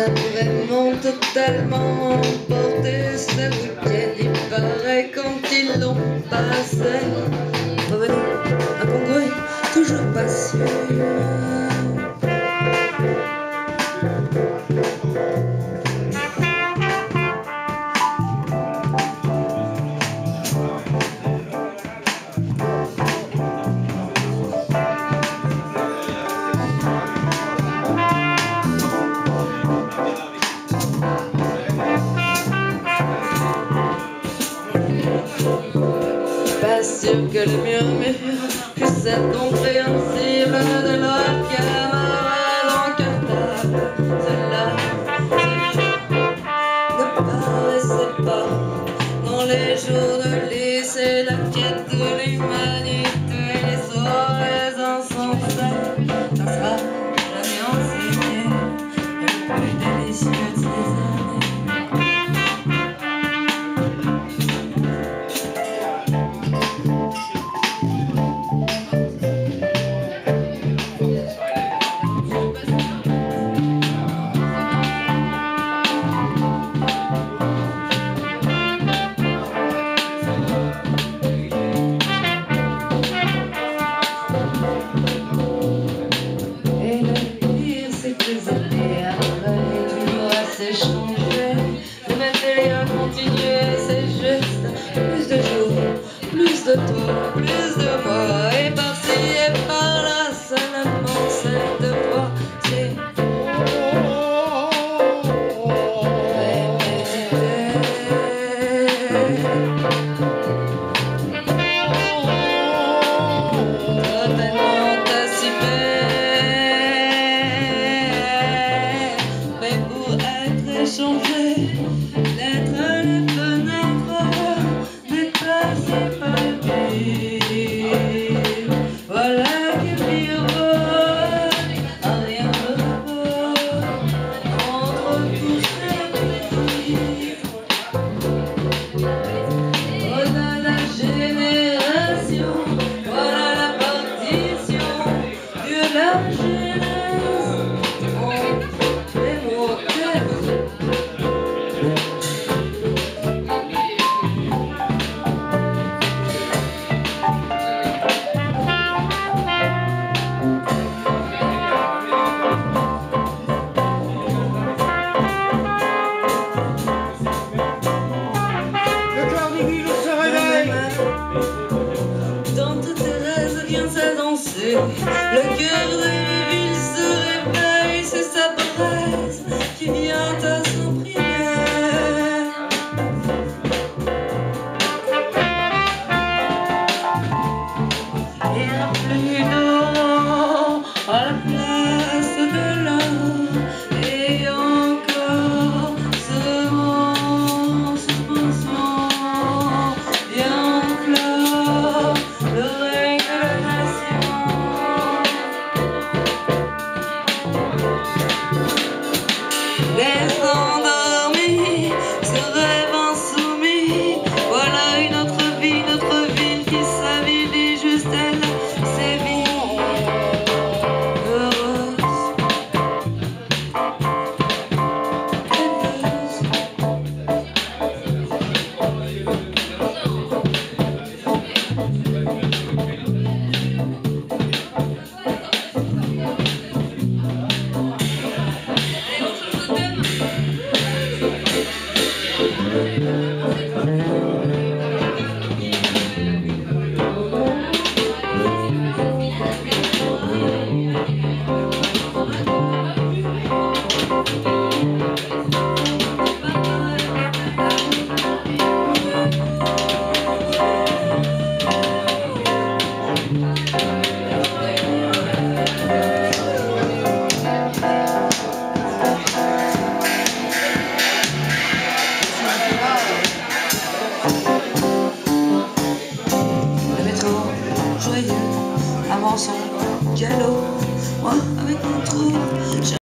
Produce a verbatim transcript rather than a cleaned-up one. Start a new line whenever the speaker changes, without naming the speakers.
vraiment totalement emporté ce week-end. Il paraît quand ils l'ont passé. Revenu, incongru, toujours pas sûr. Pas sûr que le murmure puisse être compréhensible de leur camarade incartable. Cela, cela ne paraissait pas dans les jours de lycée. La quête de l'humanité, les soirées insensées, ça sera jamais enseigné le plus délicieux de ces années. Le matériel continuer, c'est juste plus de jours, plus de toi, plus de moi, et par-ci et par-là, seulement cette fois, c'est totalement dissipé. Mais pour être échangé, l'être les fenêtres n'est pas si facile. Voilà que pire vaut à rien de beau entre tous ces petits. Voilà la génération, voilà la partition de la jeunesse. On les mots dans toutes tes rêves vient s'adanser. Le cœur de ville se réveille, c'est sa braise qui vient à s'imprimer. Il n'y a plus d'or à la place de l'or, et encore ce mot en suspension. Les endormis, ce rêve insoumis, voilà une autre vie, notre ville qui s'avilit, juste elle, c'est vie heureuse, joyeux, avançons, galop, moi avec mon trou,